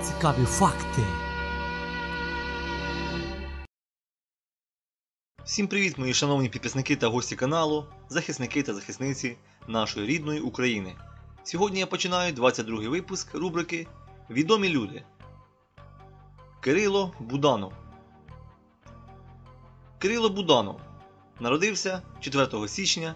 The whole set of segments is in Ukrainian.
Цікаві факти. Всім привіт, мої шановні підписники та гості каналу, захисники та захисниці нашої рідної України. Сьогодні я починаю 22-й випуск рубрики «Відомі люди». Кирило Буданов. Кирило Буданов народився 4 січня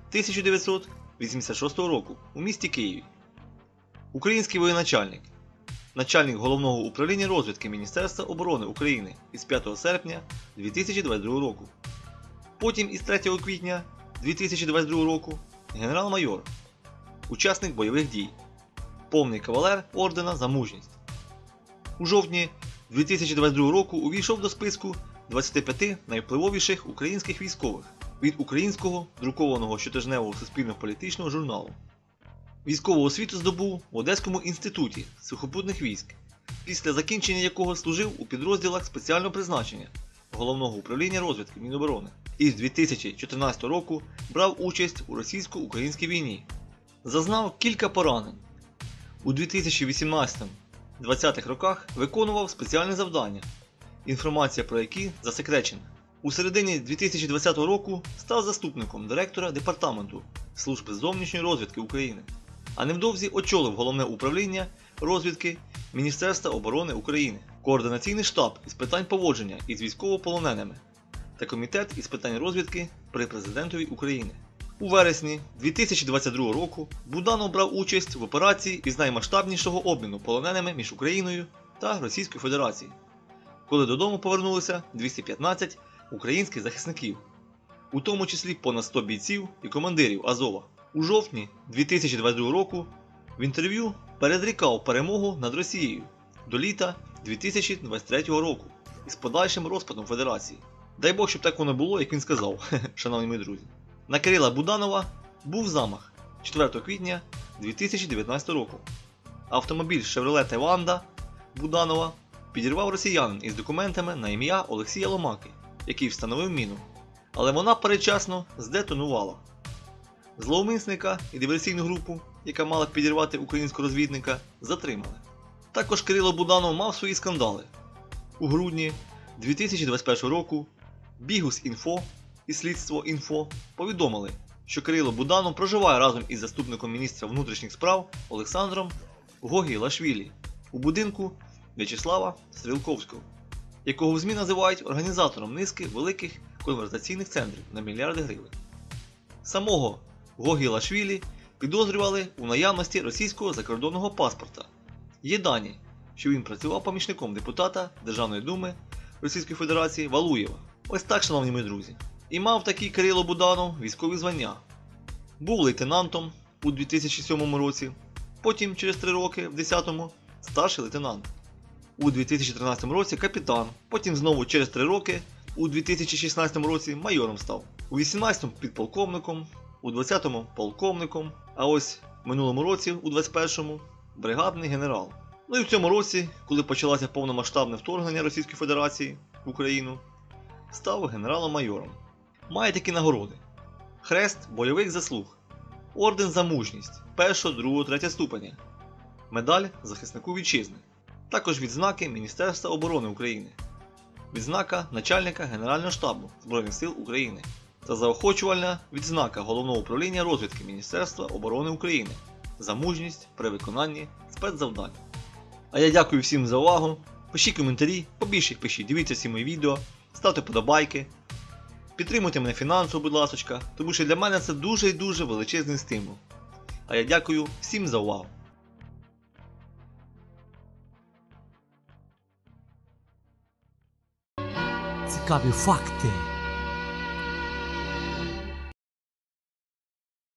1986 року у місті Києві. Український воєначальник, начальник Головного управління розвідки Міністерства оборони України із 5 серпня 2022 року. Потім із 3 квітня 2022 року генерал-майор, учасник бойових дій, повний кавалер ордена за мужність. У жовтні 2022 року увійшов до списку 25 найвпливовіших українських військових від українського друкованого щотижневого суспільно-політичного журналу. Військову освіту здобув в Одеському інституті сухопутних військ, після закінчення якого служив у підрозділах спеціального призначення Головного управління розвідки Міноборони. І з 2014 року брав участь у російсько-українській війні. Зазнав кілька поранень. У 2018-2020 роках виконував спеціальні завдання, інформація про які засекречена. У середині 2020 року став заступником директора Департаменту Служби зовнішньої розвідки України, а невдовзі очолив Головне управління розвідки Міністерства оборони України, Координаційний штаб із питань поводження із військовополоненими та Комітет із питань розвідки при Президентові України. У вересні 2022 року Буданов брав участь в операції із наймасштабнішого обміну полоненими між Україною та Російською Федерацією, коли додому повернулися 215 українських захисників, у тому числі понад 100 бійців і командирів Азова. У жовтні 2022 року в інтерв'ю передрікав перемогу над Росією до літа 2023 року із подальшим розпадом Федерації. Дай Бог, щоб так воно було, як він сказав, шановні мої друзі. На Кирила Буданова був замах 4 квітня 2019 року. Автомобіль Chevrolet Evander Буданова підірвав росіянин із документами на ім'я Олексія Ломаки, який встановив міну, але вона передчасно здетонувала. Зловмисника і диверсійну групу, яка мала підірвати українського розвідника, затримали. Також Кирило Буданов мав свої скандали. У грудні 2021 року Бігус.Інфо і Слідство.Інфо повідомили, що Кирило Буданов проживає разом із заступником міністра внутрішніх справ Олександром Гогілашвілі у будинку В'ячеслава Стрілковського, якого в ЗМІ називають організатором низки великих конвертаційних центрів на мільярди гривень. Самого Гогілашвілі підозрювали у наявності російського закордонного паспорта. Є дані, що він працював помічником депутата Державної думи Російської Федерації Валуєва. Ось так, шановні мої друзі. І мав такий Кирило Буданов військові звання. Був лейтенантом у 2007 році, потім через 3 роки в 2010-му старший лейтенант. У 2013 році капітан, потім знову через 3 роки у 2016 році майором став. У 2018-му підполковником, у 2020-му полковником, а ось в минулому році, у 2021-му, бригадний генерал. Ну і в цьому році, коли почалося повномасштабне вторгнення Російської Федерації в Україну, став генералом-майором. Має такі нагороди: Хрест бойових заслуг, Орден за мужність 1, 2, 3 ступеня, Медаль захиснику вітчизни, також відзнаки Міністерства оборони України, відзнака начальника Генерального штабу Збройних сил України та заохочувальна відзнака Головного управління розвідки Міністерства оборони України за мужність при виконанні спецзавдань. А я дякую всім за увагу, пишіть коментарі, побільше їх пишіть, дивіться всі мої відео, ставте подобайки, підтримуйте мене фінансово, будь ласочка, тому що для мене це дуже і дуже величезний стимул. А я дякую всім за увагу. Цікаві факти.